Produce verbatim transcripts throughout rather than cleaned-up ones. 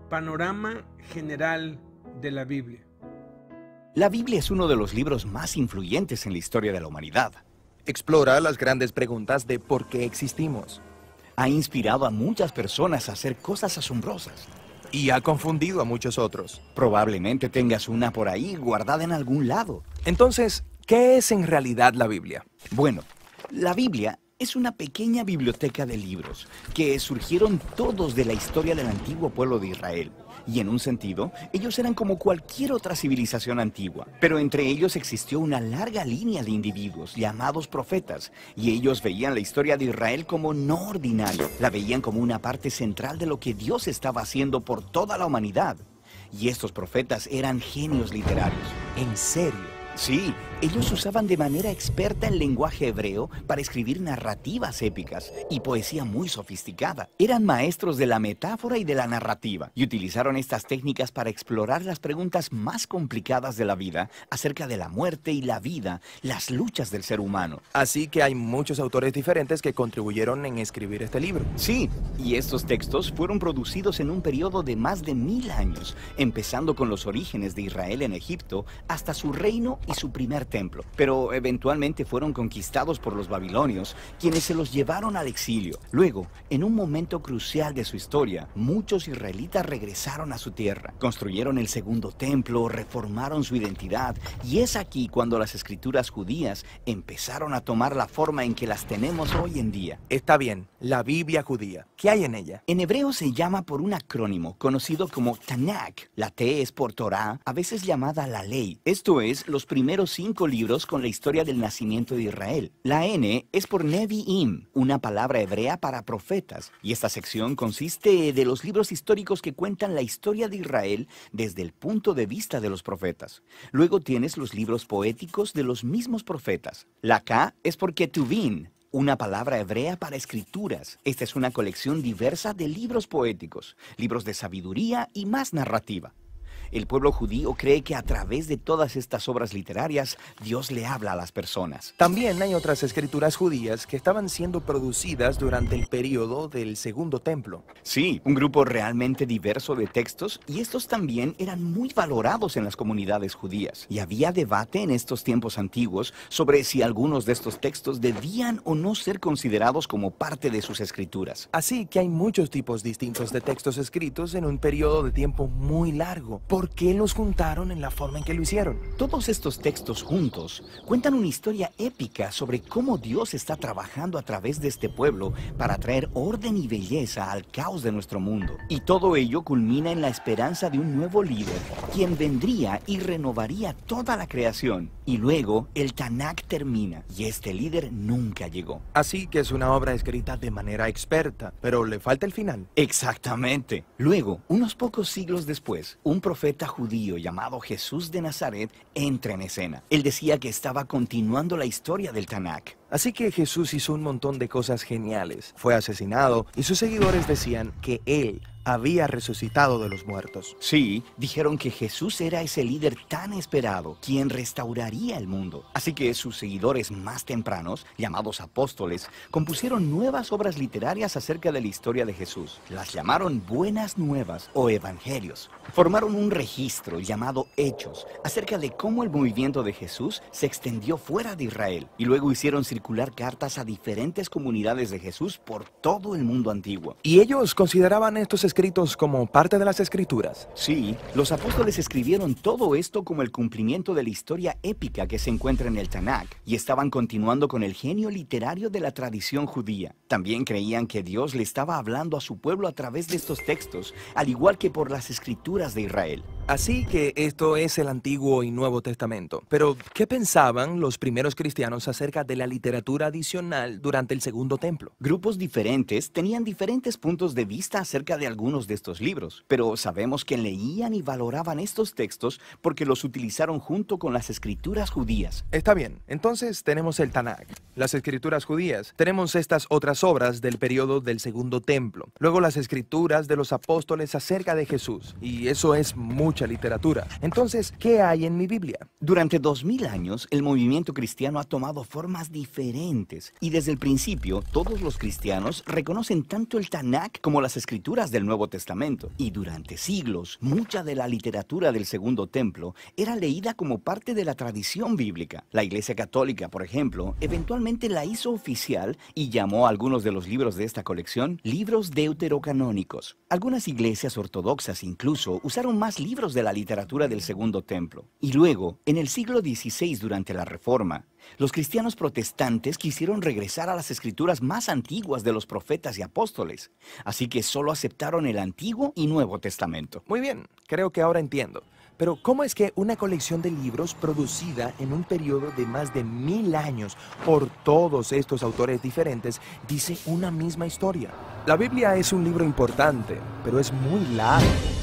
Panorama general de la Biblia. La Biblia es uno de los libros más influyentes en la historia de la humanidad. Explora las grandes preguntas de por qué existimos. Ha inspirado a muchas personas a hacer cosas asombrosas. Y ha confundido a muchos otros. Probablemente tengas una por ahí guardada en algún lado. Entonces, ¿qué es en realidad la Biblia? Bueno, la Biblia es una pequeña biblioteca de libros que surgieron todos de la historia del antiguo pueblo de Israel. Y en un sentido, ellos eran como cualquier otra civilización antigua. Pero entre ellos existió una larga línea de individuos llamados profetas. Y ellos veían la historia de Israel como no ordinaria. La veían como una parte central de lo que Dios estaba haciendo por toda la humanidad. Y estos profetas eran genios literarios. ¿En serio? Sí, ellos usaban de manera experta el lenguaje hebreo para escribir narrativas épicas y poesía muy sofisticada. Eran maestros de la metáfora y de la narrativa y utilizaron estas técnicas para explorar las preguntas más complicadas de la vida acerca de la muerte y la vida, las luchas del ser humano. Así que hay muchos autores diferentes que contribuyeron en escribir este libro. Sí, y estos textos fueron producidos en un periodo de más de mil años, empezando con los orígenes de Israel en Egipto hasta su reino y su primer templo, pero eventualmente fueron conquistados por los babilonios, quienes se los llevaron al exilio. Luego, en un momento crucial de su historia, muchos israelitas regresaron a su tierra, construyeron el segundo templo, reformaron su identidad, y es aquí cuando las escrituras judías empezaron a tomar la forma en que las tenemos hoy en día. Está bien, la Biblia judía. ¿Qué hay en ella? En hebreo se llama por un acrónimo conocido como Tanakh. La T es por Torah, a veces llamada la ley. Esto es, los primeros cinco libros con la historia del nacimiento de Israel. La N es por Nevi'im, una palabra hebrea para profetas. Y esta sección consiste de los libros históricos que cuentan la historia de Israel desde el punto de vista de los profetas. Luego tienes los libros poéticos de los mismos profetas. La K es por Ketuvim, una palabra hebrea para escrituras. Esta es una colección diversa de libros poéticos, libros de sabiduría y más narrativa. El pueblo judío cree que a través de todas estas obras literarias, Dios le habla a las personas. También hay otras escrituras judías que estaban siendo producidas durante el periodo del Segundo Templo. Sí, un grupo realmente diverso de textos, y estos también eran muy valorados en las comunidades judías. Y había debate en estos tiempos antiguos sobre si algunos de estos textos debían o no ser considerados como parte de sus escrituras. Así que hay muchos tipos distintos de textos escritos en un periodo de tiempo muy largo. ¿Por qué los juntaron en la forma en que lo hicieron? Todos estos textos juntos cuentan una historia épica sobre cómo Dios está trabajando a través de este pueblo para traer orden y belleza al caos de nuestro mundo. Y todo ello culmina en la esperanza de un nuevo líder, quien vendría y renovaría toda la creación. Y luego, el Tanakh termina, y este líder nunca llegó. Así que es una obra escrita de manera experta, pero le falta el final. Exactamente. Luego, unos pocos siglos después, un profeta judío llamado Jesús de Nazaret entra en escena. Él decía que estaba continuando la historia del Tanakh. Así que Jesús hizo un montón de cosas geniales. Fue asesinado y sus seguidores decían que él había resucitado de los muertos. Sí, dijeron que Jesús era ese líder tan esperado, quien restauraría el mundo. Así que sus seguidores más tempranos, llamados apóstoles, compusieron nuevas obras literarias acerca de la historia de Jesús. Las llamaron Buenas Nuevas o Evangelios. Formaron un registro llamado Hechos acerca de cómo el movimiento de Jesús se extendió fuera de Israel, y luego hicieron circular cartas a diferentes comunidades de Jesús por todo el mundo antiguo. ¿Y ellos consideraban estos escritos como parte de las escrituras? Sí, los apóstoles escribieron todo esto como el cumplimiento de la historia épica que se encuentra en el Tanakh, y estaban continuando con el genio literario de la tradición judía. También creían que Dios le estaba hablando a su pueblo a través de estos textos, al igual que por las escrituras de Israel. Así que esto es el Antiguo y Nuevo Testamento. Pero, ¿qué pensaban los primeros cristianos acerca de la literatura adicional durante el Segundo Templo? Grupos diferentes tenían diferentes puntos de vista acerca de algunos de estos libros, pero sabemos que leían y valoraban estos textos porque los utilizaron junto con las escrituras judías. Está bien, entonces tenemos el Tanakh, las escrituras judías, tenemos estas otras obras del periodo del Segundo Templo, luego las escrituras de los apóstoles acerca de Jesús, y eso es mucha literatura. Entonces, ¿qué hay en mi Biblia? Durante dos mil años, el movimiento cristiano ha tomado formas diferentes diferentes. Y desde el principio, todos los cristianos reconocen tanto el Tanakh como las escrituras del Nuevo Testamento. Y durante siglos, mucha de la literatura del Segundo Templo era leída como parte de la tradición bíblica. La Iglesia Católica, por ejemplo, eventualmente la hizo oficial y llamó a algunos de los libros de esta colección libros deuterocanónicos. Algunas iglesias ortodoxas incluso usaron más libros de la literatura del Segundo Templo. Y luego, en el siglo dieciséis, durante la Reforma, los cristianos protestantes quisieron regresar a las escrituras más antiguas de los profetas y apóstoles, así que solo aceptaron el Antiguo y Nuevo Testamento. Muy bien, creo que ahora entiendo. Pero ¿cómo es que una colección de libros producida en un periodo de más de mil años por todos estos autores diferentes dice una misma historia? La Biblia es un libro importante, pero es muy largo.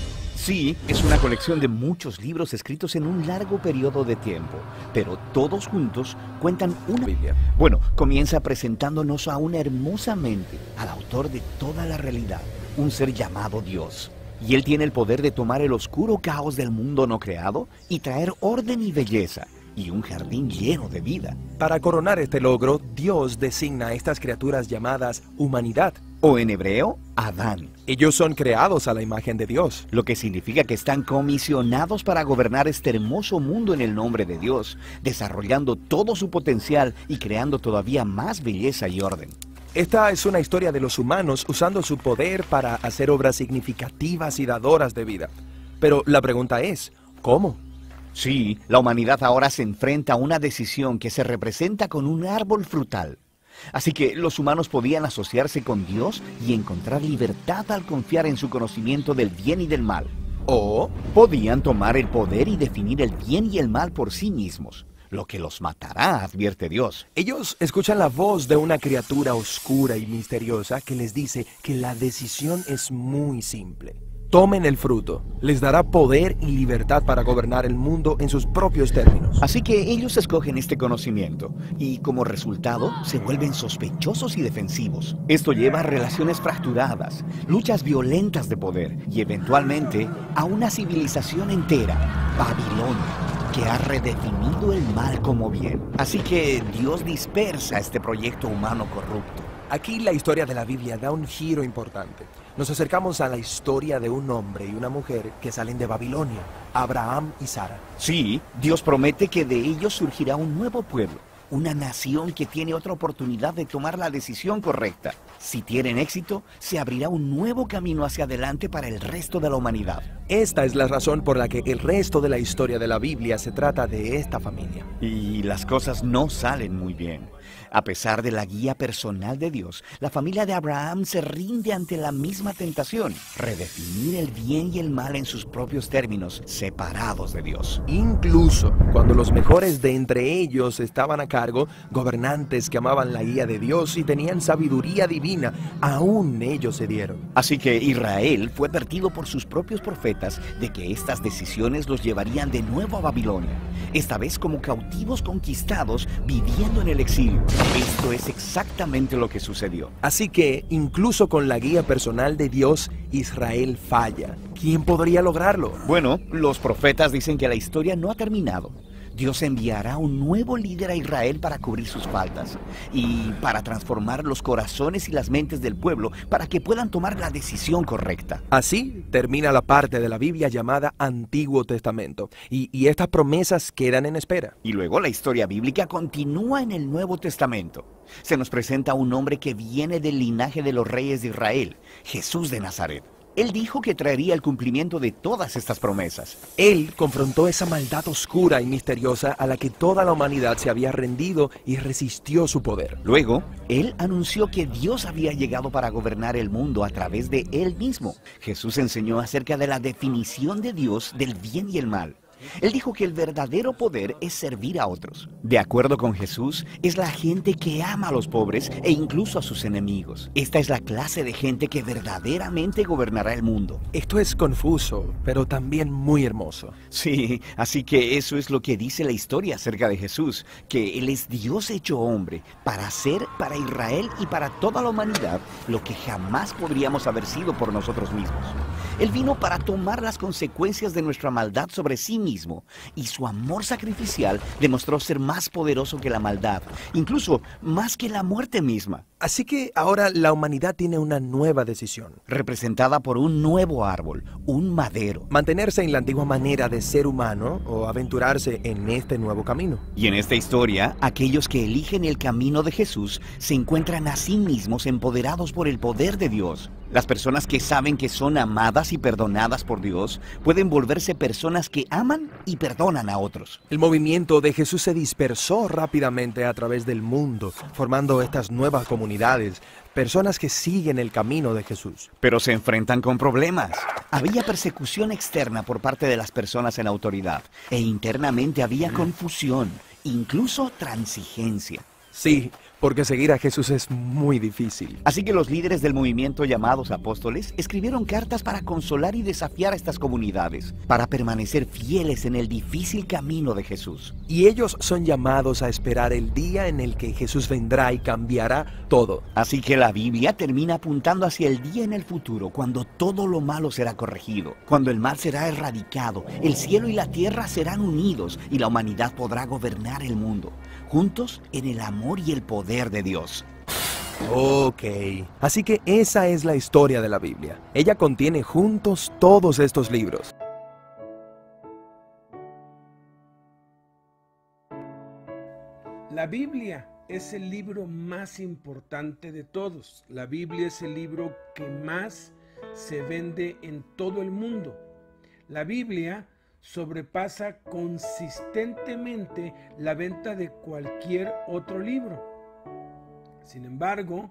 Sí, es una colección de muchos libros escritos en un largo periodo de tiempo, pero todos juntos cuentan una Biblia. Bueno, comienza presentándonos aún hermosamente al autor de toda la realidad, un ser llamado Dios. Y él tiene el poder de tomar el oscuro caos del mundo no creado y traer orden y belleza, y un jardín lleno de vida. Para coronar este logro, Dios designa a estas criaturas llamadas humanidad. O en hebreo, Adán. Ellos son creados a la imagen de Dios. Lo que significa que están comisionados para gobernar este hermoso mundo en el nombre de Dios, desarrollando todo su potencial y creando todavía más belleza y orden. Esta es una historia de los humanos usando su poder para hacer obras significativas y dadoras de vida. Pero la pregunta es, ¿cómo? Sí, la humanidad ahora se enfrenta a una decisión que se representa con un árbol frutal. Así que los humanos podían asociarse con Dios y encontrar libertad al confiar en su conocimiento del bien y del mal. O podían tomar el poder y definir el bien y el mal por sí mismos. Lo que los matará, advierte Dios. Ellos escuchan la voz de una criatura oscura y misteriosa que les dice que la decisión es muy simple. Tomen el fruto, les dará poder y libertad para gobernar el mundo en sus propios términos. Así que ellos escogen este conocimiento y como resultado se vuelven sospechosos y defensivos. Esto lleva a relaciones fracturadas, luchas violentas de poder y eventualmente a una civilización entera, Babilonia, que ha redefinido el mal como bien. Así que Dios dispersa este proyecto humano corrupto. Aquí la historia de la Biblia da un giro importante. Nos acercamos a la historia de un hombre y una mujer que salen de Babilonia, Abraham y Sara. Sí, Dios promete que de ellos surgirá un nuevo pueblo, una nación que tiene otra oportunidad de tomar la decisión correcta. Si tienen éxito, se abrirá un nuevo camino hacia adelante para el resto de la humanidad. Esta es la razón por la que el resto de la historia de la Biblia se trata de esta familia. Y las cosas no salen muy bien. A pesar de la guía personal de Dios, la familia de Abraham se rinde ante la misma tentación, redefinir el bien y el mal en sus propios términos, separados de Dios. Incluso cuando los mejores de entre ellos estaban a cargo, gobernantes que amaban la guía de Dios y tenían sabiduría divina, aún ellos cedieron. Así que Israel fue advertido por sus propios profetas de que estas decisiones los llevarían de nuevo a Babilonia, esta vez como cautivos conquistados viviendo en el exilio. Esto es exactamente lo que sucedió. Así que, incluso con la guía personal de Dios, Israel falla. ¿Quién podría lograrlo? Bueno, los profetas dicen que la historia no ha terminado. Dios enviará un nuevo líder a Israel para cubrir sus faltas y para transformar los corazones y las mentes del pueblo para que puedan tomar la decisión correcta. Así termina la parte de la Biblia llamada Antiguo Testamento y, y estas promesas quedan en espera. Y luego la historia bíblica continúa en el Nuevo Testamento. Se nos presenta un hombre que viene del linaje de los reyes de Israel, Jesús de Nazaret. Él dijo que traería el cumplimiento de todas estas promesas. Él confrontó esa maldad oscura y misteriosa a la que toda la humanidad se había rendido y resistió su poder. Luego, él anunció que Dios había llegado para gobernar el mundo a través de él mismo. Jesús enseñó acerca de la definición de Dios del bien y el mal. Él dijo que el verdadero poder es servir a otros. De acuerdo con Jesús, es la gente que ama a los pobres e incluso a sus enemigos. Esta es la clase de gente que verdaderamente gobernará el mundo. Esto es confuso, pero también muy hermoso. Sí, así que eso es lo que dice la historia acerca de Jesús, que Él es Dios hecho hombre, para hacer para Israel y para toda la humanidad lo que jamás podríamos haber sido por nosotros mismos. Él vino para tomar las consecuencias de nuestra maldad sobre sí mismo mismo, y su amor sacrificial demostró ser más poderoso que la maldad, incluso más que la muerte misma. Así que ahora la humanidad tiene una nueva decisión. Representada por un nuevo árbol, un madero. Mantenerse en la antigua manera de ser humano o aventurarse en este nuevo camino. Y en esta historia, aquellos que eligen el camino de Jesús se encuentran a sí mismos empoderados por el poder de Dios. Las personas que saben que son amadas y perdonadas por Dios pueden volverse personas que aman y perdonan a otros. El movimiento de Jesús se dispersó rápidamente a través del mundo, formando estas nuevas comunidades, personas que siguen el camino de Jesús. Pero se enfrentan con problemas. Había persecución externa por parte de las personas en autoridad, e internamente había confusión, incluso transigencia. Sí, porque seguir a Jesús es muy difícil. Así que los líderes del movimiento llamados apóstoles escribieron cartas para consolar y desafiar a estas comunidades, para permanecer fieles en el difícil camino de Jesús. Y ellos son llamados a esperar el día en el que Jesús vendrá y cambiará todo. Así que la Biblia termina apuntando hacia el día en el futuro, cuando todo lo malo será corregido, cuando el mal será erradicado, el cielo y la tierra serán unidos y la humanidad podrá gobernar el mundo, juntos en el amor y el poder de Dios. Ok, así que esa es la historia de la Biblia. Ella contiene juntos todos estos libros. La Biblia es el libro más importante de todos. La Biblia es el libro que más se vende en todo el mundo. La Biblia sobrepasa consistentemente la venta de cualquier otro libro. Sin embargo,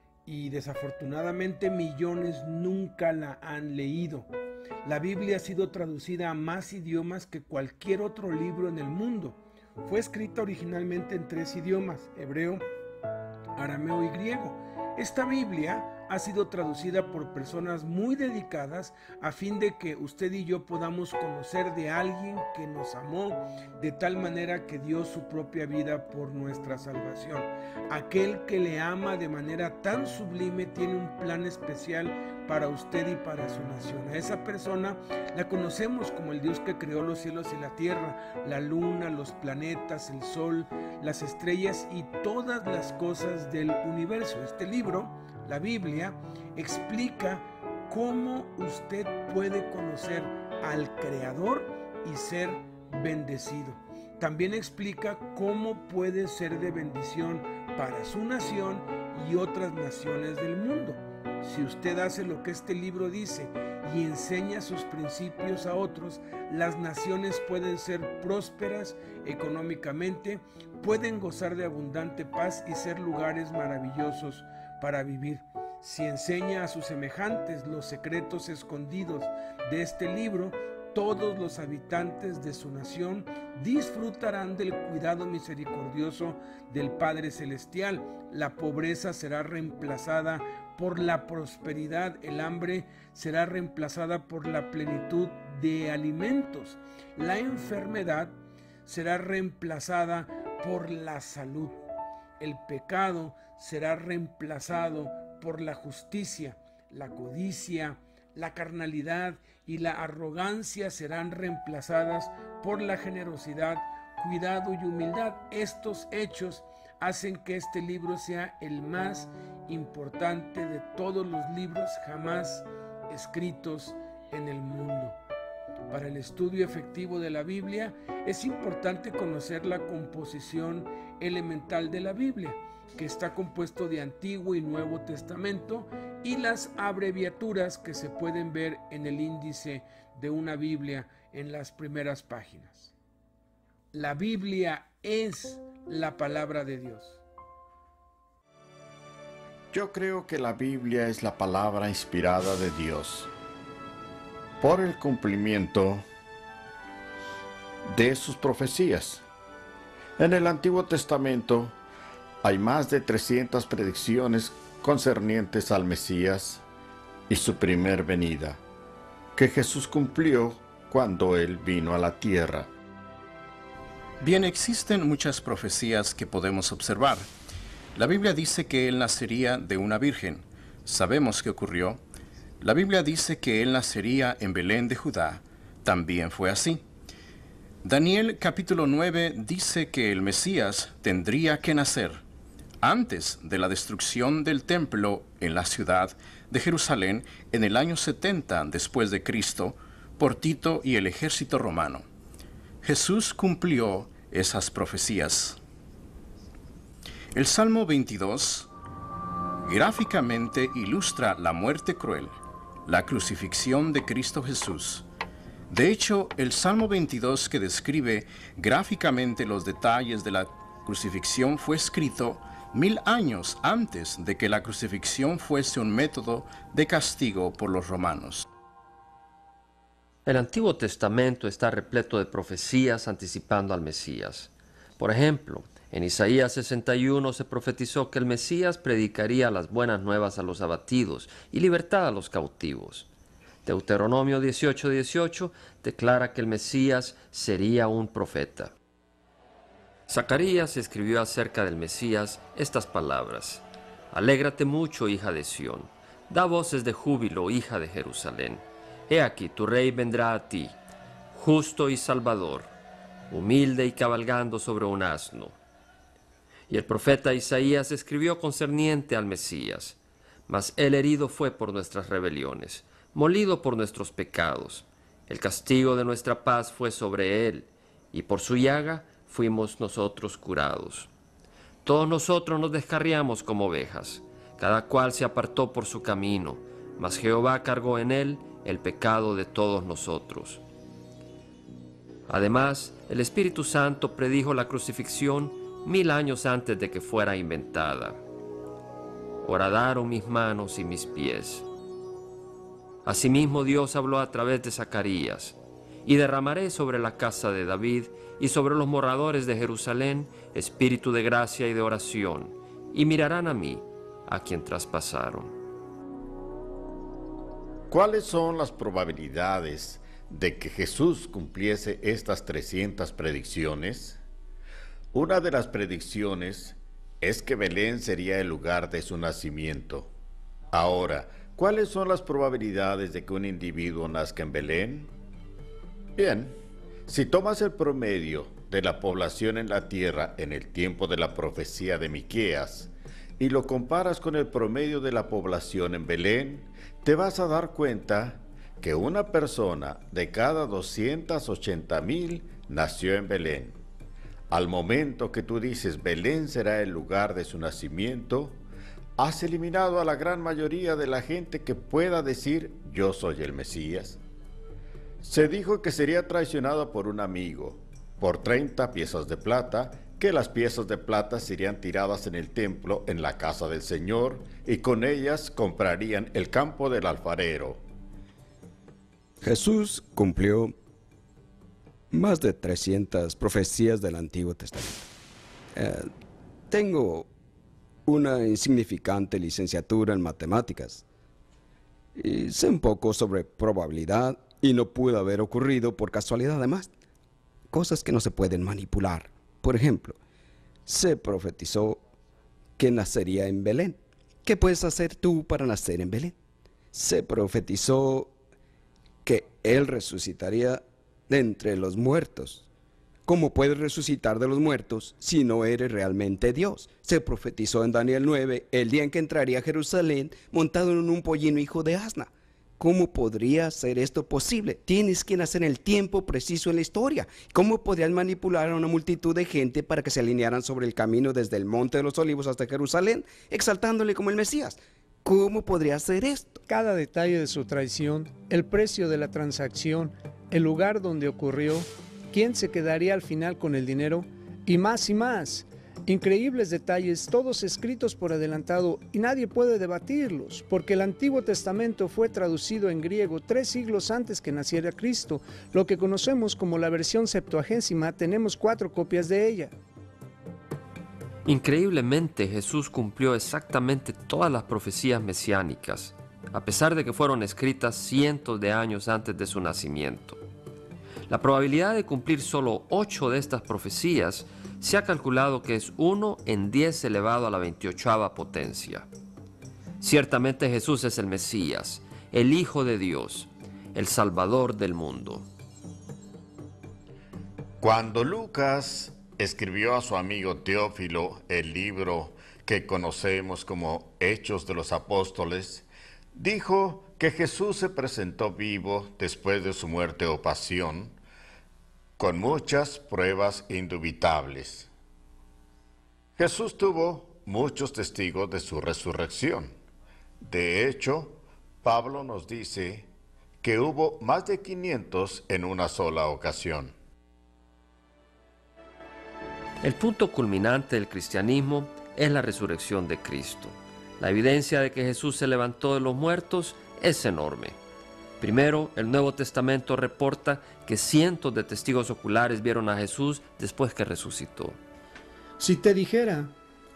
y desafortunadamente millones nunca la han leído. La Biblia ha sido traducida a más idiomas que cualquier otro libro en el mundo. Fue escrita originalmente en tres idiomas: hebreo, arameo y griego. Esta Biblia ha sido traducida por personas muy dedicadas a fin de que usted y yo podamos conocer de alguien que nos amó de tal manera que dio su propia vida por nuestra salvación. Aquel que le ama de manera tan sublime tiene un plan especial para usted y para su nación. A esa persona la conocemos como el Dios que creó los cielos y la tierra, la luna, los planetas, el sol, las estrellas y todas las cosas del universo. Este libro, la Biblia, explica cómo usted puede conocer al Creador y ser bendecido. También explica cómo puede ser de bendición para su nación y otras naciones del mundo. Si usted hace lo que este libro dice y enseña sus principios a otros, las naciones pueden ser prósperas económicamente, pueden gozar de abundante paz y ser lugares maravillosos para vivir. Si enseña a sus semejantes los secretos escondidos de este libro, todos los habitantes de su nación disfrutarán del cuidado misericordioso del Padre Celestial. La pobreza será reemplazada por la prosperidad, el hambre será reemplazada por la plenitud de alimentos, la enfermedad será reemplazada por la salud, el pecado será reemplazado por la justicia, la codicia, la carnalidad y la arrogancia serán reemplazadas por la generosidad, cuidado y humildad. Estos hechos hacen que este libro sea el más importante de todos los libros jamás escritos en el mundo. Para el estudio efectivo de la Biblia es importante conocer la composición elemental de la Biblia, que está compuesto de Antiguo y Nuevo Testamento, y las abreviaturas que se pueden ver en el índice de una Biblia en las primeras páginas. La Biblia es la palabra de Dios. Yo creo que la Biblia es la palabra inspirada de Dios por el cumplimiento de sus profecías. En el Antiguo Testamento hay más de trescientas predicciones concernientes al Mesías y su primer venida, que Jesús cumplió cuando Él vino a la tierra. Bien, existen muchas profecías que podemos observar. La Biblia dice que Él nacería de una virgen. Sabemos que ocurrió. La Biblia dice que Él nacería en Belén de Judá. También fue así. Daniel capítulo nueve dice que el Mesías tendría que nacer antes de la destrucción del templo en la ciudad de Jerusalén en el año setenta después de Cristo por Tito y el ejército romano. Jesús cumplió esas profecías. El Salmo veintidós gráficamente ilustra la muerte cruel, la crucifixión de Cristo Jesús. De hecho, el Salmo veintidós, que describe gráficamente los detalles de la crucifixión, fue escrito mil años antes de que la crucifixión fuese un método de castigo por los romanos. El Antiguo Testamento está repleto de profecías anticipando al Mesías. Por ejemplo, en Isaías sesenta y uno se profetizó que el Mesías predicaría las buenas nuevas a los abatidos y libertad a los cautivos. Deuteronomio dieciocho dieciocho declara que el Mesías sería un profeta. Zacarías escribió acerca del Mesías estas palabras: Alégrate mucho, hija de Sión, da voces de júbilo, hija de Jerusalén. He aquí, tu rey vendrá a ti, justo y salvador, humilde y cabalgando sobre un asno. Y el profeta Isaías escribió concerniente al Mesías: Mas él herido fue por nuestras rebeliones, molido por nuestros pecados. El castigo de nuestra paz fue sobre él, y por su llaga fuimos nosotros curados. Todos nosotros nos descarriamos como ovejas, cada cual se apartó por su camino, mas Jehová cargó en él el pecado de todos nosotros. Además, el Espíritu Santo predijo la crucifixión mil años antes de que fuera inventada. Horadaron mis manos y mis pies. Asimismo Dios habló a través de Zacarías: y derramaré sobre la casa de David y sobre los moradores de Jerusalén espíritu de gracia y de oración, y mirarán a mí, a quien traspasaron. ¿Cuáles son las probabilidades de que Jesús cumpliese estas trescientas predicciones? Una de las predicciones es que Belén sería el lugar de su nacimiento. Ahora, ¿cuáles son las probabilidades de que un individuo nazca en Belén? Bien, si tomas el promedio de la población en la tierra en el tiempo de la profecía de Miqueas y lo comparas con el promedio de la población en Belén, te vas a dar cuenta que una persona de cada doscientos ochenta mil nació en Belén. Al momento que tú dices Belén será el lugar de su nacimiento, has eliminado a la gran mayoría de la gente que pueda decir yo soy el Mesías. Se dijo que sería traicionado por un amigo, por treinta piezas de plata, que las piezas de plata serían tiradas en el templo en la casa del Señor, y con ellas comprarían el campo del alfarero. Jesús cumplió más de trescientas profecías del Antiguo Testamento. Eh, tengo una insignificante licenciatura en matemáticas y sé un poco sobre probabilidad, y no pudo haber ocurrido por casualidad. Además, cosas que no se pueden manipular. Por ejemplo, se profetizó que nacería en Belén. ¿Qué puedes hacer tú para nacer en Belén? Se profetizó que Él resucitaría de entre los muertos. ¿Cómo puedes resucitar de los muertos si no eres realmente Dios? Se profetizó en Daniel nueve el día en que entraría a Jerusalén montado en un pollino hijo de asna. ¿Cómo podría ser esto posible? Tienes que nacer en el tiempo preciso en la historia. ¿Cómo podrías manipular a una multitud de gente para que se alinearan sobre el camino desde el Monte de los Olivos hasta Jerusalén, exaltándole como el Mesías? ¿Cómo podría hacer esto? Cada detalle de su traición, el precio de la transacción, el lugar donde ocurrió, quién se quedaría al final con el dinero, y más y más. Increíbles detalles, todos escritos por adelantado, y nadie puede debatirlos, porque el Antiguo Testamento fue traducido en griego tres siglos antes que naciera Cristo. Lo que conocemos como la versión Septuagésima, tenemos cuatro copias de ella. Increíblemente, Jesús cumplió exactamente todas las profecías mesiánicas, a pesar de que fueron escritas cientos de años antes de su nacimiento. La probabilidad de cumplir solo ocho de estas profecías se ha calculado que es uno en diez elevado a la veintiochava potencia. Ciertamente Jesús es el Mesías, el Hijo de Dios, el Salvador del mundo. Cuando Lucas escribió a su amigo Teófilo el libro que conocemos como Hechos de los Apóstoles, dijo que Jesús se presentó vivo después de su muerte o pasión, con muchas pruebas indubitables. Jesús tuvo muchos testigos de su resurrección. De hecho, Pablo nos dice que hubo más de quinientos en una sola ocasión. El punto culminante del cristianismo es la resurrección de Cristo. La evidencia de que Jesús se levantó de los muertos es enorme. Primero, el Nuevo Testamento reporta que cientos de testigos oculares vieron a Jesús después que resucitó. Si te dijera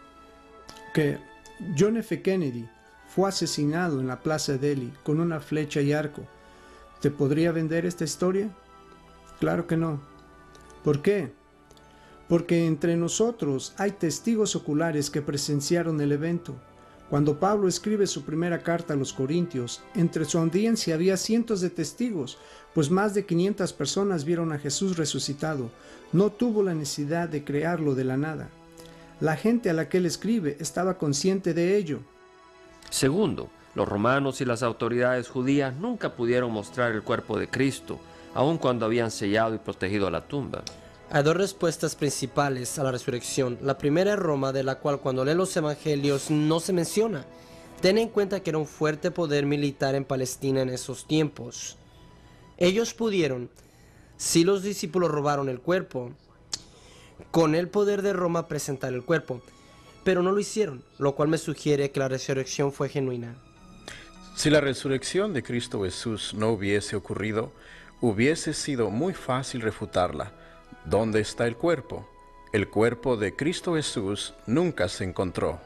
que John F. Kennedy fue asesinado en la Plaza Delhi con una flecha y arco, ¿te podría vender esta historia? Claro que no. ¿Por qué? Porque entre nosotros hay testigos oculares que presenciaron el evento. Cuando Pablo escribe su primera carta a los Corintios, entre su audiencia había cientos de testigos, pues más de quinientas personas vieron a Jesús resucitado. No tuvo la necesidad de crearlo de la nada. La gente a la que él escribe estaba consciente de ello. Segundo, los romanos y las autoridades judías nunca pudieron mostrar el cuerpo de Cristo, aun cuando habían sellado y protegido la tumba. Hay dos respuestas principales a la resurrección. La primera es Roma, de la cual cuando lee los evangelios no se menciona. Ten en cuenta que era un fuerte poder militar en Palestina en esos tiempos. Ellos pudieron, si los discípulos robaron el cuerpo, con el poder de Roma presentar el cuerpo, pero no lo hicieron, lo cual me sugiere que la resurrección fue genuina. Si la resurrección de Cristo Jesús no hubiese ocurrido, hubiese sido muy fácil refutarla. ¿Dónde está el cuerpo? El cuerpo de Cristo Jesús nunca se encontró.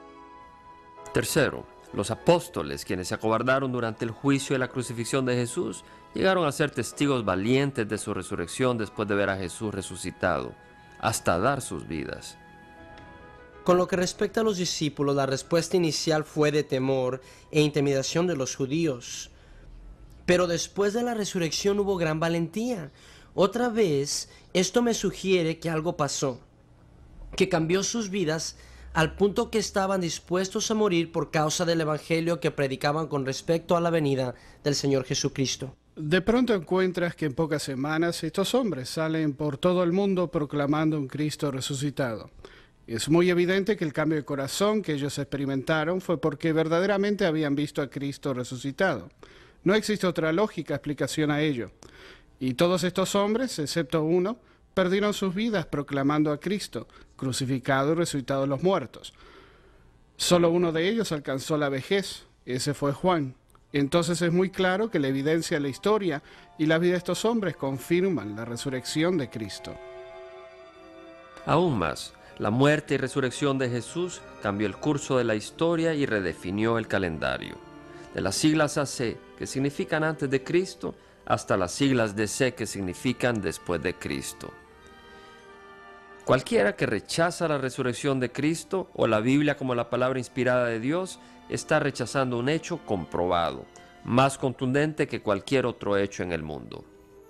Tercero, los apóstoles, quienes se acobardaron durante el juicio de la crucifixión de Jesús, llegaron a ser testigos valientes de su resurrección después de ver a Jesús resucitado, hasta dar sus vidas. Con lo que respecta a los discípulos, la respuesta inicial fue de temor e intimidación de los judíos. Pero después de la resurrección hubo gran valentía. Otra vez, esto me sugiere que algo pasó, que cambió sus vidas al punto que estaban dispuestos a morir por causa del evangelio que predicaban con respecto a la venida del Señor Jesucristo. De pronto encuentras que en pocas semanas estos hombres salen por todo el mundo proclamando un Cristo resucitado. Es muy evidente que el cambio de corazón que ellos experimentaron fue porque verdaderamente habían visto a Cristo resucitado. No existe otra lógica explicación a ello. Y todos estos hombres, excepto uno, perdieron sus vidas proclamando a Cristo, crucificado y resucitado de los muertos. Solo uno de ellos alcanzó la vejez, ese fue Juan. Entonces es muy claro que la evidencia de la historia y la vida de estos hombres confirman la resurrección de Cristo. Aún más, la muerte y resurrección de Jesús cambió el curso de la historia y redefinió el calendario. De las siglas A C, que significan antes de Cristo, hasta las siglas D C, que significan después de Cristo. Cualquiera que rechaza la resurrección de Cristo o la Biblia como la palabra inspirada de Dios está rechazando un hecho comprobado, más contundente que cualquier otro hecho en el mundo.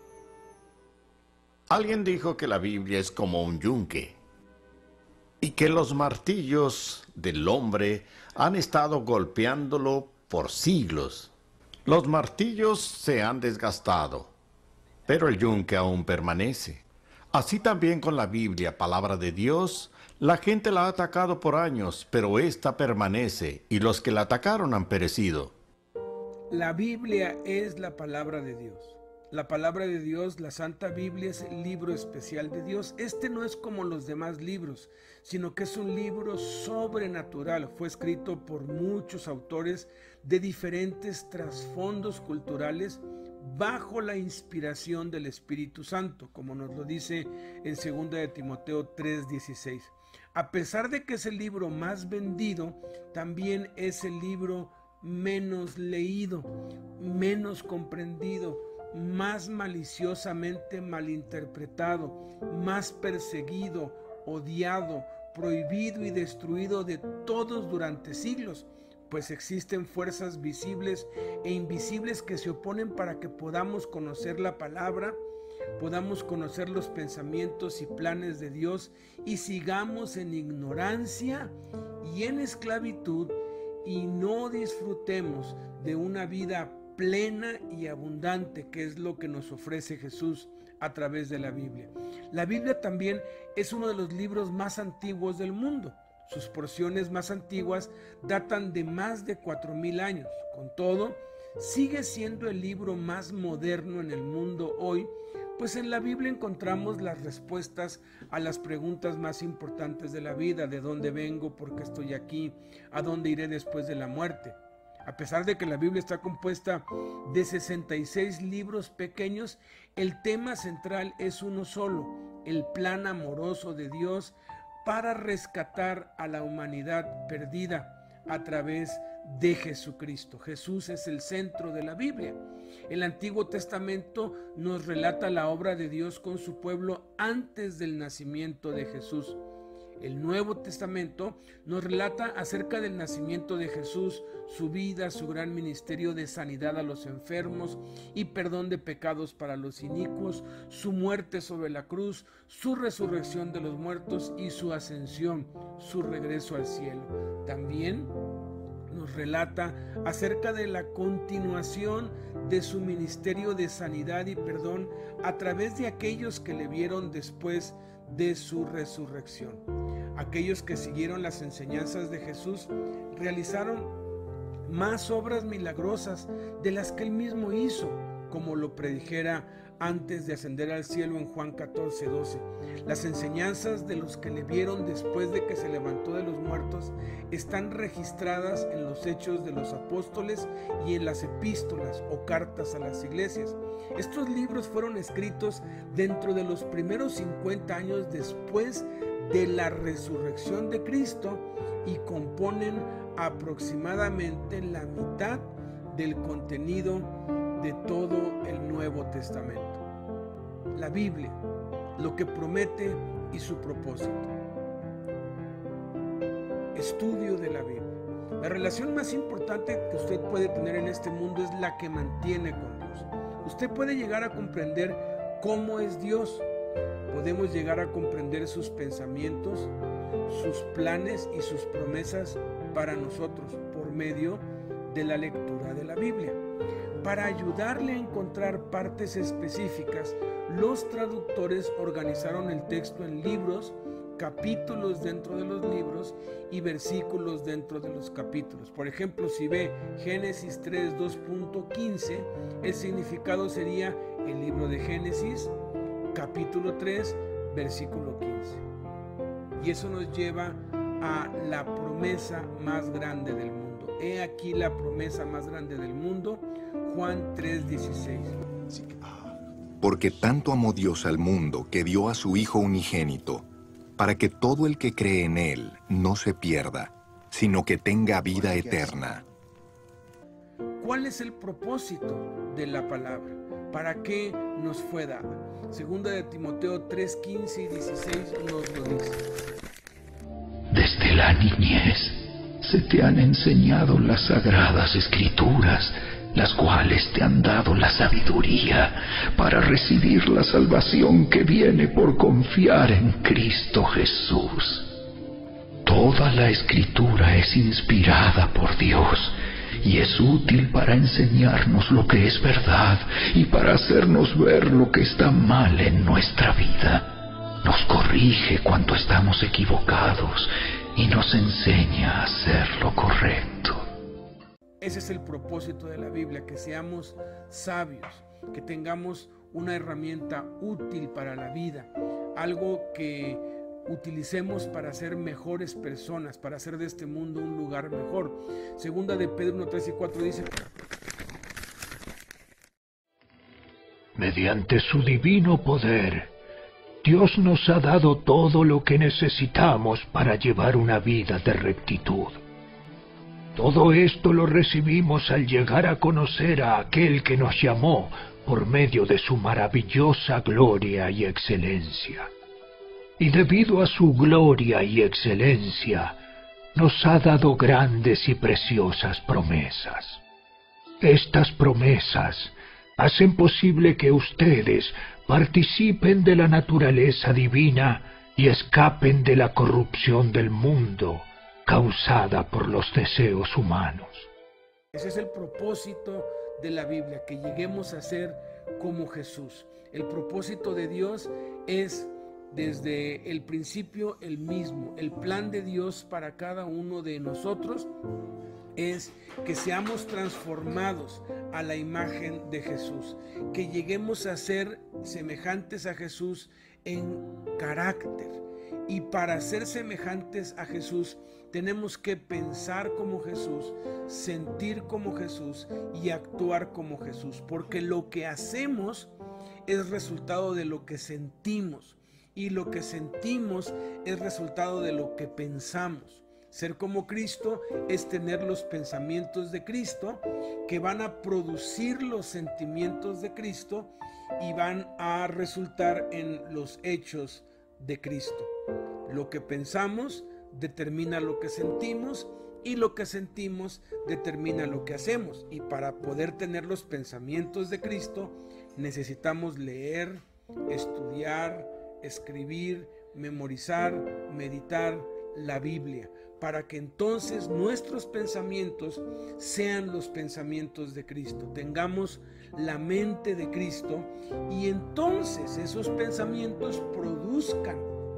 Alguien dijo que la Biblia es como un yunque y que los martillos del hombre han estado golpeándolo por siglos. Los martillos se han desgastado, pero el yunque aún permanece. Así también con la Biblia, palabra de Dios, la gente la ha atacado por años, pero ésta permanece, y los que la atacaron han perecido. La Biblia es la palabra de Dios. La palabra de Dios, la Santa Biblia, es el libro especial de Dios. Este no es como los demás libros, sino que es un libro sobrenatural. Fue escrito por muchos autores de diferentes trasfondos culturales bajo la inspiración del Espíritu Santo, como nos lo dice en segunda de Timoteo tres dieciséis. A pesar de que es el libro más vendido, también es el libro menos leído, menos comprendido, más maliciosamente malinterpretado, más perseguido, odiado, prohibido y destruido de todos durante siglos, pues existen fuerzas visibles e invisibles que se oponen para que podamos conocer la palabra, podamos conocer los pensamientos y planes de Dios y sigamos en ignorancia y en esclavitud y no disfrutemos de una vida plena y abundante, que es lo que nos ofrece Jesús a través de la Biblia. La Biblia también es uno de los libros más antiguos del mundo. Sus porciones más antiguas datan de más de cuatro mil años. Con todo, sigue siendo el libro más moderno en el mundo hoy, pues en la Biblia encontramos las respuestas a las preguntas más importantes de la vida: ¿de dónde vengo? ¿Por qué estoy aquí? ¿A dónde iré después de la muerte? A pesar de que la Biblia está compuesta de sesenta y seis libros pequeños, el tema central es uno solo: el plan amoroso de Dios para rescatar a la humanidad perdida a través de Jesucristo. Jesús es el centro de la Biblia. El Antiguo Testamento nos relata la obra de Dios con su pueblo antes del nacimiento de Jesús. El Nuevo Testamento nos relata acerca del nacimiento de Jesús, su vida, su gran ministerio de sanidad a los enfermos y perdón de pecados para los inicuos, su muerte sobre la cruz, su resurrección de los muertos y su ascensión, su regreso al cielo. También nos relata acerca de la continuación de su ministerio de sanidad y perdón a través de aquellos que le vieron después de su resurrección. Aquellos que siguieron las enseñanzas de Jesús realizaron más obras milagrosas de las que él mismo hizo, como lo predijera antes de ascender al cielo en Juan catorce, doce. Las enseñanzas de los que le vieron después de que se levantó de los muertos están registradas en los Hechos de los Apóstoles y en las epístolas o cartas a las iglesias. Estos libros fueron escritos dentro de los primeros cincuenta años después de la resurrección de Cristo y componen aproximadamente la mitad del contenido de todo el Nuevo Testamento. La Biblia, lo que promete y su propósito. Estudio de la Biblia. La relación más importante que usted puede tener en este mundo es la que mantiene con Dios. Usted puede llegar a comprender cómo es Dios. Podemos llegar a comprender sus pensamientos, sus planes y sus promesas para nosotros por medio de la lectura de la Biblia. Para ayudarle a encontrar partes específicas, los traductores organizaron el texto en libros, capítulos dentro de los libros y versículos dentro de los capítulos. Por ejemplo, si ve Génesis tres, dos punto quince, el significado sería el libro de Génesis, capítulo tres, versículo quince. Y eso nos lleva a la promesa más grande del mundo. He aquí la promesa más grande del mundo, Juan tres, dieciséis. Porque tanto amó Dios al mundo que dio a su Hijo unigénito, para que todo el que cree en Él no se pierda, sino que tenga vida eterna. ¿Cuál es el propósito de la palabra? ¿Para qué nos fue dada? Segunda de Timoteo tres, quince y dieciséis nos lo dice. Desde la niñez se te han enseñado las sagradas escrituras, las cuales te han dado la sabiduría para recibir la salvación que viene por confiar en Cristo Jesús. Toda la escritura es inspirada por Dios y es útil para enseñarnos lo que es verdad y para hacernos ver lo que está mal en nuestra vida. Nos corrige cuando estamos equivocados y nos enseña a hacer lo correcto. Ese es el propósito de la Biblia, que seamos sabios, que tengamos una herramienta útil para la vida, algo que utilicemos para ser mejores personas, para hacer de este mundo un lugar mejor. Segunda de Pedro uno, tres y cuatro dice: mediante su divino poder, Dios nos ha dado todo lo que necesitamos para llevar una vida de rectitud. Todo esto lo recibimos al llegar a conocer a aquel que nos llamó por medio de su maravillosa gloria y excelencia. Y debido a su gloria y excelencia, nos ha dado grandes y preciosas promesas. Estas promesas hacen posible que ustedes participen de la naturaleza divina y escapen de la corrupción del mundo causada por los deseos humanos. Ese es el propósito de la Biblia, que lleguemos a ser como Jesús. El propósito de Dios es desde el principio el mismo. El plan de Dios para cada uno de nosotros es que seamos transformados a la imagen de Jesús, que lleguemos a ser semejantes a Jesús en carácter. Y para ser semejantes a Jesús tenemos que pensar como Jesús, sentir como Jesús y actuar como Jesús, porque lo que hacemos es resultado de lo que sentimos, y lo que sentimos es resultado de lo que pensamos. Ser como Cristo es tener los pensamientos de Cristo, que van a producir los sentimientos de Cristo y van a resultar en los hechos de Cristo. Lo que pensamos determina lo que sentimos, y lo que sentimos determina lo que hacemos. Y para poder tener los pensamientos de Cristo necesitamos leer, estudiar, escribir, memorizar, meditar la Biblia, para que entonces nuestros pensamientos sean los pensamientos de Cristo, tengamos la mente de Cristo, y entonces esos pensamientos produzcan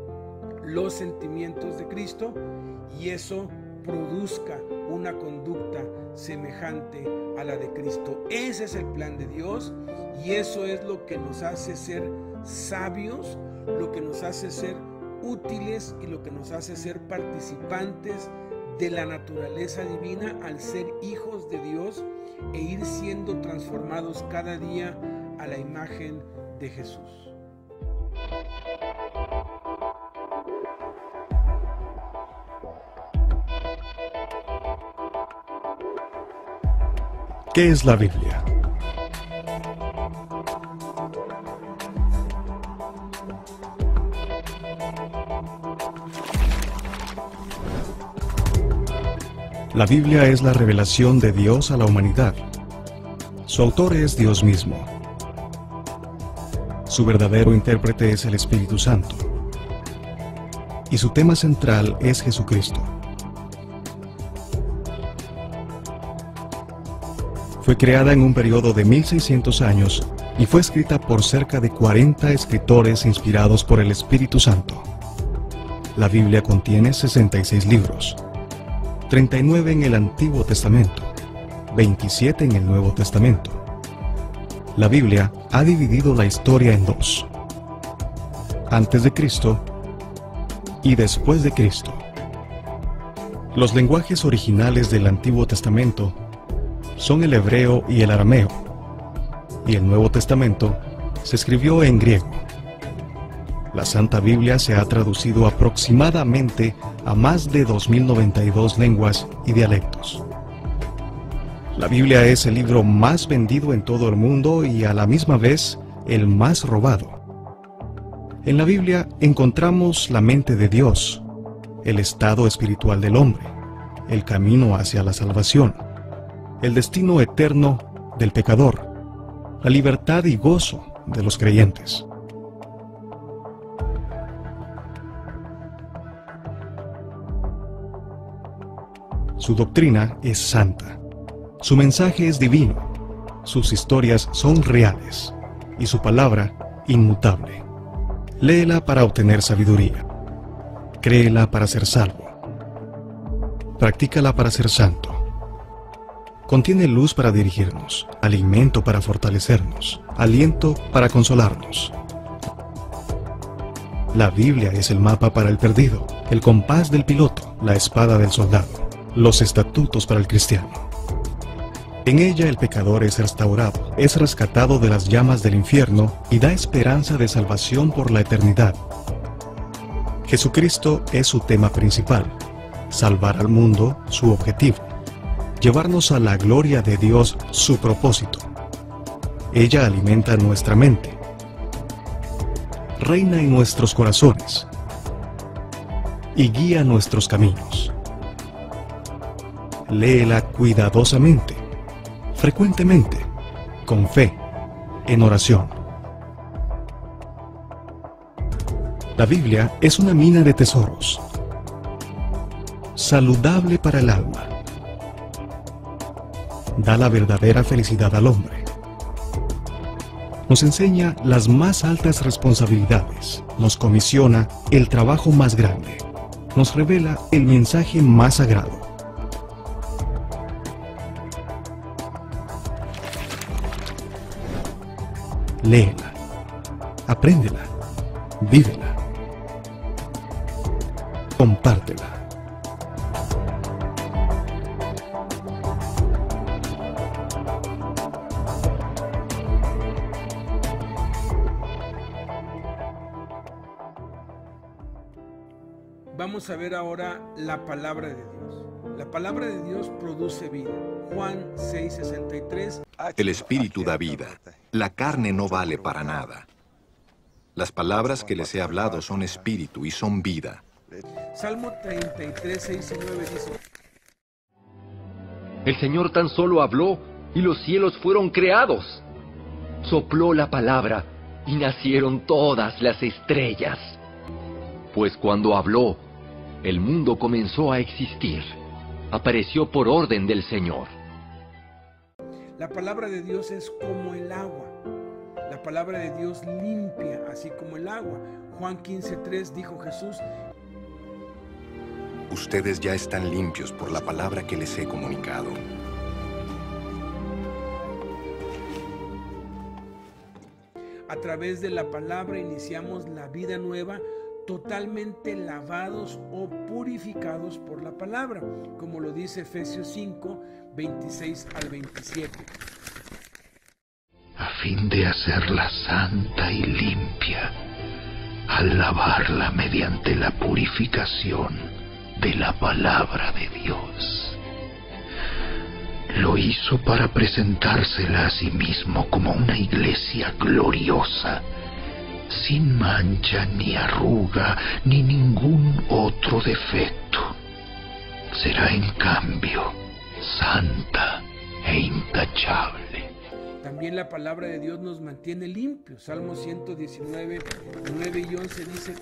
los sentimientos de Cristo, y eso produzca una conducta semejante a la de Cristo. Ese es el plan de Dios, y eso es lo que nos hace ser sabios, lo que nos hace ser útiles y lo que nos hace ser participantes de la naturaleza divina al ser hijos de Dios e ir siendo transformados cada día a la imagen de Jesús. ¿Qué es la Biblia? La Biblia es la revelación de Dios a la humanidad. Su autor es Dios mismo. Su verdadero intérprete es el Espíritu Santo. Y su tema central es Jesucristo. Fue creada en un periodo de mil seiscientos años y fue escrita por cerca de cuarenta escritores inspirados por el Espíritu Santo. La Biblia contiene sesenta y seis libros, treinta y nueve en el Antiguo Testamento, veintisiete en el Nuevo Testamento. La Biblia ha dividido la historia en dos: antes de Cristo y después de Cristo. Los lenguajes originales del Antiguo Testamento son el hebreo y el arameo, y el Nuevo Testamento se escribió en griego. La Santa Biblia se ha traducido aproximadamente a más de dos mil noventa y dos lenguas y dialectos. La Biblia es el libro más vendido en todo el mundo y a la misma vez el más robado. En la Biblia encontramos la mente de Dios, el estado espiritual del hombre, el camino hacia la salvación, el destino eterno del pecador, la libertad y gozo de los creyentes. Su doctrina es santa, su mensaje es divino, sus historias son reales y su palabra inmutable. Léela para obtener sabiduría, créela para ser salvo, practícala para ser santo. Contiene luz para dirigirnos, alimento para fortalecernos, aliento para consolarnos. La Biblia es el mapa para el perdido, el compás del piloto, la espada del soldado, los estatutos para el cristiano. En ella el pecador es restaurado, es rescatado de las llamas del infierno y da esperanza de salvación por la eternidad. Jesucristo es su tema principal, salvar al mundo su objetivo, llevarnos a la gloria de Dios su propósito. Ella alimenta nuestra mente, reina en nuestros corazones y guía nuestros caminos. Léela cuidadosamente, frecuentemente, con fe, en oración. La Biblia es una mina de tesoros, saludable para el alma. Da la verdadera felicidad al hombre. Nos enseña las más altas responsabilidades, nos comisiona el trabajo más grande, nos revela el mensaje más sagrado. Léela, apréndela, vívela, compártela. Vamos a ver ahora la palabra de Dios. La palabra de Dios produce vida. Juan seis sesenta y tres. El Espíritu da vida. La carne no vale para nada. Las palabras que les he hablado son espíritu y son vida. Salmo treinta y tres, seis y nueve dice: El Señor tan solo habló y los cielos fueron creados. Sopló la palabra y nacieron todas las estrellas. Pues cuando habló, el mundo comenzó a existir. Apareció por orden del Señor. La palabra de Dios es como el agua. La palabra de Dios limpia, así como el agua. Juan quince tres dijo Jesús: Ustedes ya están limpios por la palabra que les he comunicado. A través de la palabra iniciamos la vida nueva, totalmente lavados o purificados por la palabra, como lo dice Efesios cinco, veintiséis al veintisiete. A fin de hacerla santa y limpia, al lavarla mediante la purificación de la palabra de Dios. Lo hizo para presentársela a sí mismo como una iglesia gloriosa, sin mancha, ni arruga, ni ningún otro defecto. Será en cambio santa e intachable. También la palabra de Dios nos mantiene limpios. Salmo ciento diecinueve, nueve y once dice: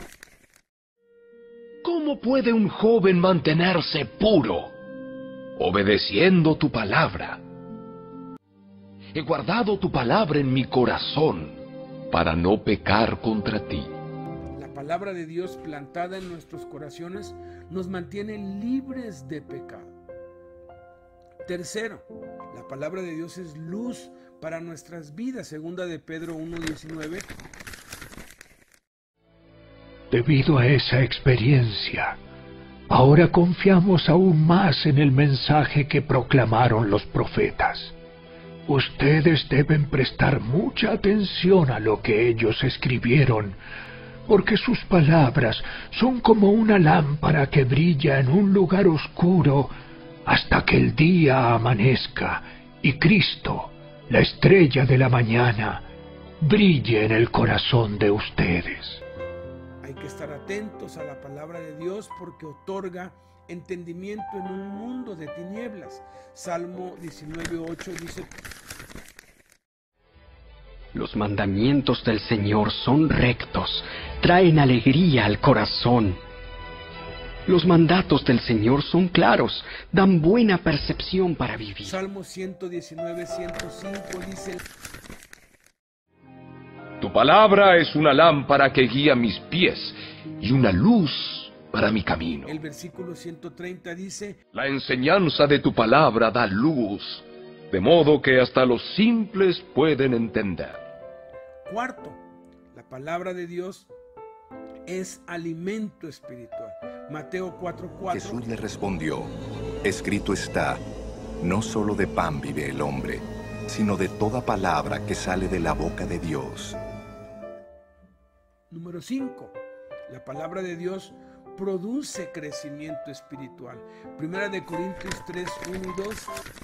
¿Cómo puede un joven mantenerse puro? Obedeciendo tu palabra. He guardado tu palabra en mi corazón, para no pecar contra ti. La palabra de Dios plantada en nuestros corazones nos mantiene libres de pecado. Tercero, la palabra de Dios es luz para nuestras vidas. Segunda de Pedro uno diecinueve. Debido a esa experiencia, ahora confiamos aún más en el mensaje que proclamaron los profetas. Ustedes deben prestar mucha atención a lo que ellos escribieron, porque sus palabras son como una lámpara que brilla en un lugar oscuro hasta que el día amanezca y Cristo, la estrella de la mañana, brille en el corazón de ustedes. Hay que estar atentos a la palabra de Dios porque otorga entendimiento en un mundo de tinieblas. Salmo diecinueve ocho dice: Los mandamientos del Señor son rectos, traen alegría al corazón. Los mandatos del Señor son claros, dan buena percepción para vivir. Salmo ciento diecinueve, ciento cinco dice: Tu palabra es una lámpara que guía mis pies y una luz para mi camino. El versículo ciento treinta dice: La enseñanza de tu palabra da luz, de modo que hasta los simples pueden entender. Cuarto, la palabra de Dios es alimento espiritual. Mateo cuatro cuatro. Jesús le respondió: Escrito está, no solo de pan vive el hombre, sino de toda palabra que sale de la boca de Dios. Número cinco, la palabra de Dios produce crecimiento espiritual. Primera de Corintios tres, uno y dos.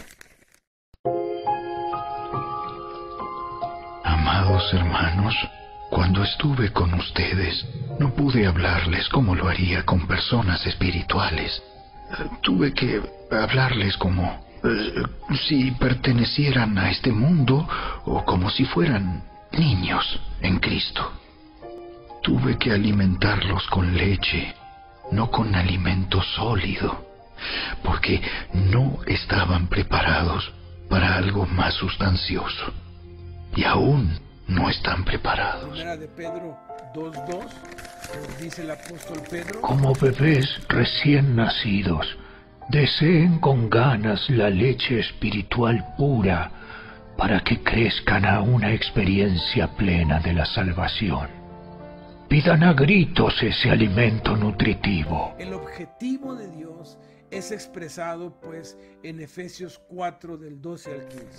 Amados hermanos, cuando estuve con ustedes, no pude hablarles como lo haría con personas espirituales. Tuve que hablarles como eh, si pertenecieran a este mundo o como si fueran niños en Cristo. tuve que alimentarlos con leche, no con alimento sólido, porque no estaban preparados para algo más sustancioso. Y aún no están preparados. Primera de Pedro dos dos, nos dice el apóstol Pedro: Como bebés recién nacidos, deseen con ganas la leche espiritual pura para que crezcan a una experiencia plena de la salvación. Pidan a gritos ese alimento nutritivo. El objetivo de Dios es expresado pues en Efesios cuatro del doce al quince.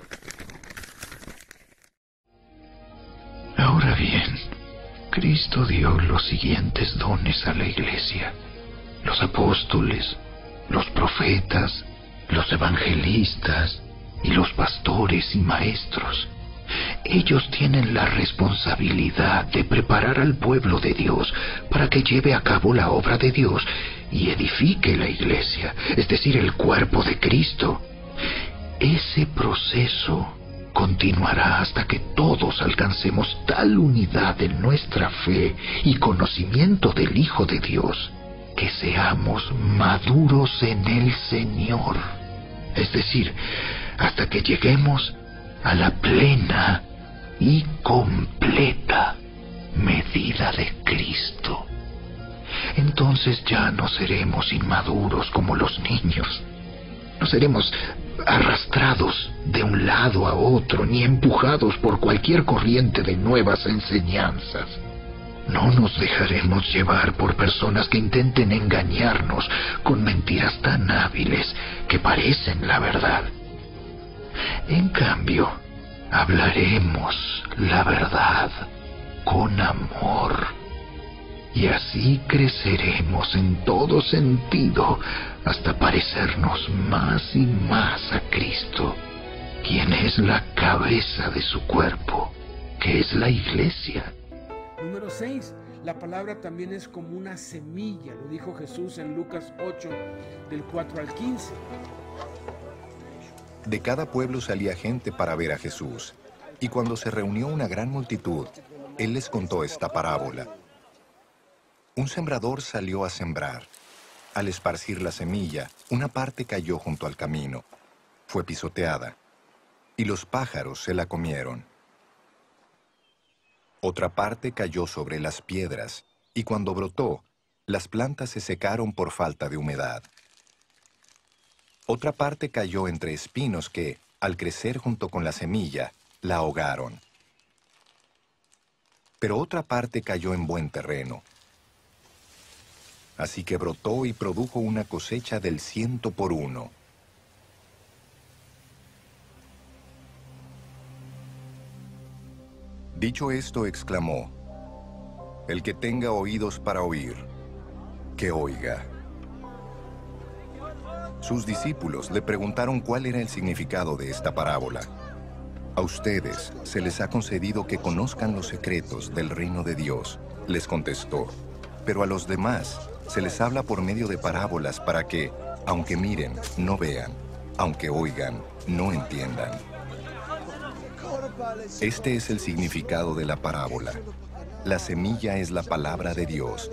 Ahora bien, Cristo dio los siguientes dones a la iglesia: los apóstoles, los profetas, los evangelistas y los pastores y maestros. Ellos tienen la responsabilidad de preparar al pueblo de Dios para que lleve a cabo la obra de Dios y edifique la iglesia, es decir, el cuerpo de Cristo. Ese proceso continuará hasta que todos alcancemos tal unidad en nuestra fe y conocimiento del Hijo de Dios, que seamos maduros en el Señor. Es decir, hasta que lleguemos a la plena y completa medida de Cristo. Entonces ya no seremos inmaduros como los niños. No seremos arrastrados de un lado a otro, ni empujados por cualquier corriente de nuevas enseñanzas. No nos dejaremos llevar por personas que intenten engañarnos con mentiras tan hábiles que parecen la verdad. En cambio, hablaremos la verdad con amor, y así creceremos en todo sentido hasta parecernos más y más a Cristo, quien es la cabeza de su cuerpo, que es la iglesia. Número seis. La palabra también es como una semilla, lo dijo Jesús en Lucas ocho, del cuatro al quince. De cada pueblo salía gente para ver a Jesús, y cuando se reunió una gran multitud, él les contó esta parábola. Un sembrador salió a sembrar. Al esparcir la semilla, una parte cayó junto al camino. Fue pisoteada, y los pájaros se la comieron. Otra parte cayó sobre las piedras, y cuando brotó, las plantas se secaron por falta de humedad. Otra parte cayó entre espinos que, al crecer junto con la semilla, la ahogaron. Pero otra parte cayó en buen terreno. Así que brotó y produjo una cosecha del ciento por uno. Dicho esto, exclamó: El que tenga oídos para oír, que oiga. Sus discípulos le preguntaron cuál era el significado de esta parábola. A ustedes se les ha concedido que conozcan los secretos del reino de Dios, les contestó. Pero a los demás se les habla por medio de parábolas para que, aunque miren, no vean, aunque oigan, no entiendan. Este es el significado de la parábola. La semilla es la palabra de Dios.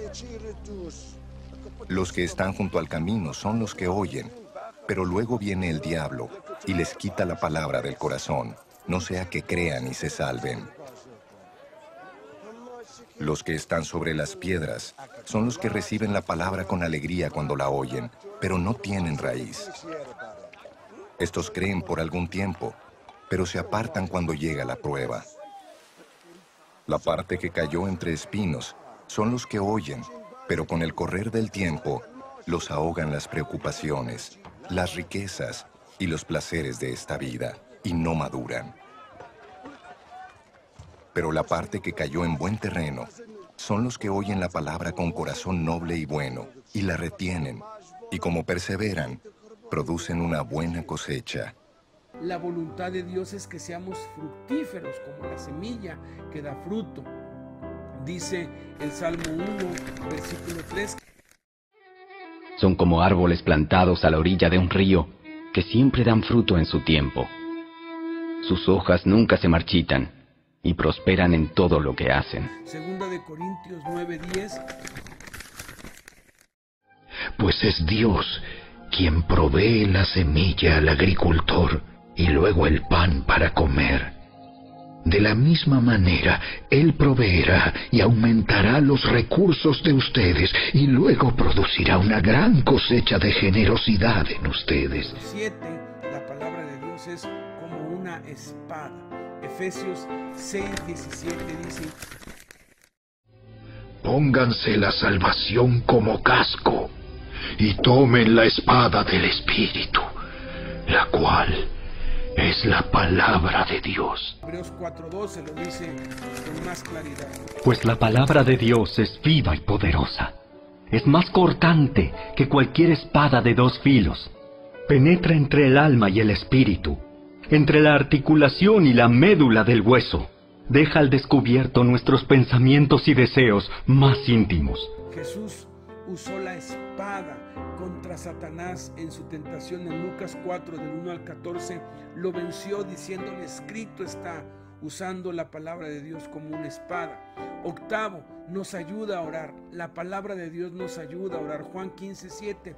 Los que están junto al camino son los que oyen, pero luego viene el diablo y les quita la palabra del corazón, no sea que crean y se salven. Los que están sobre las piedras son los que reciben la palabra con alegría cuando la oyen, pero no tienen raíz. Estos creen por algún tiempo, pero se apartan cuando llega la prueba. La parte que cayó entre espinos son los que oyen, pero con el correr del tiempo los ahogan las preocupaciones, las riquezas y los placeres de esta vida, y no maduran. Pero la parte que cayó en buen terreno son los que oyen la palabra con corazón noble y bueno, y la retienen, y como perseveran, producen una buena cosecha. La voluntad de Dios es que seamos fructíferos como la semilla que da fruto. Dice el Salmo uno, versículo tres. Son como árboles plantados a la orilla de un río, que siempre dan fruto en su tiempo. Sus hojas nunca se marchitan, y prosperan en todo lo que hacen. Segunda de Corintios nueve diez. Pues es Dios quien provee la semilla al agricultor y luego el pan para comer. De la misma manera, Él proveerá y aumentará los recursos de ustedes y luego producirá una gran cosecha de generosidad en ustedes. siete. La palabra de Dios es como una espada. Efesios seis diecisiete dice: Pónganse la salvación como casco y tomen la espada del Espíritu, la cual es la palabra de Dios. Hebreos cuatro doce lo dice con más claridad. Pues la palabra de Dios es viva y poderosa. Es más cortante que cualquier espada de dos filos. Penetra entre el alma y el espíritu, entre la articulación y la médula del hueso. Deja al descubierto nuestros pensamientos y deseos más íntimos. Jesús usó la espada contra Satanás en su tentación en Lucas cuatro, del uno al catorce. Lo venció diciéndole: escrito está, usando la palabra de Dios como una espada. Octavo, nos ayuda a orar. La palabra de Dios nos ayuda a orar. Juan quince siete.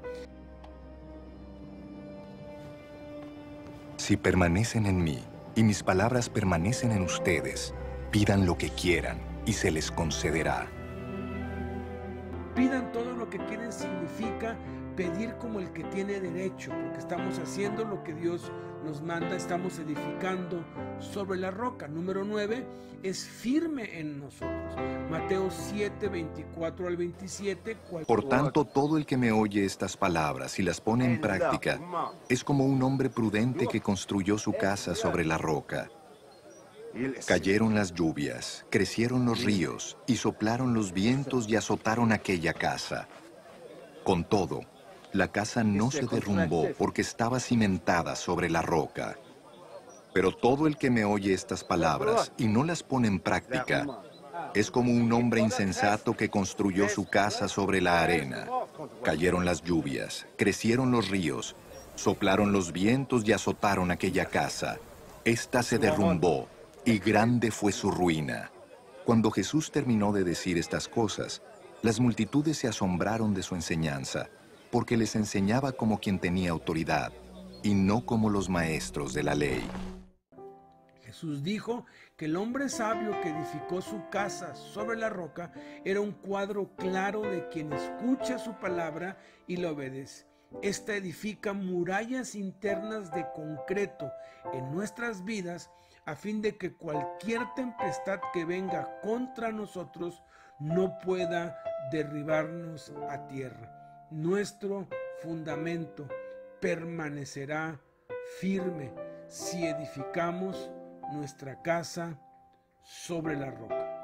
Si permanecen en mí y mis palabras permanecen en ustedes, pidan lo que quieran y se les concederá. Pidan todo lo que quieren significa pedir como el que tiene derecho, porque estamos haciendo lo que Dios nos manda, estamos edificando sobre la roca. Número nueve, es firme en nosotros. Mateo siete, veinticuatro al veintisiete. Por tanto, todo el que me oye estas palabras y las pone en práctica es como un hombre prudente que construyó su casa sobre la roca. Cayeron las lluvias, crecieron los ríos y soplaron los vientos y azotaron aquella casa. Con todo, la casa no se derrumbó porque estaba cimentada sobre la roca. Pero todo el que me oye estas palabras y no las pone en práctica es como un hombre insensato que construyó su casa sobre la arena. Cayeron las lluvias, crecieron los ríos, soplaron los vientos y azotaron aquella casa. Esta se derrumbó y grande fue su ruina. Cuando Jesús terminó de decir estas cosas, las multitudes se asombraron de su enseñanza, porque les enseñaba como quien tenía autoridad, y no como los maestros de la ley. Jesús dijo que el hombre sabio que edificó su casa sobre la roca era un cuadro claro de quien escucha su palabra y la obedece. Esta edifica murallas internas de concreto en nuestras vidas, a fin de que cualquier tempestad que venga contra nosotros no pueda derribarnos a tierra. Nuestro fundamento permanecerá firme si edificamos nuestra casa sobre la roca.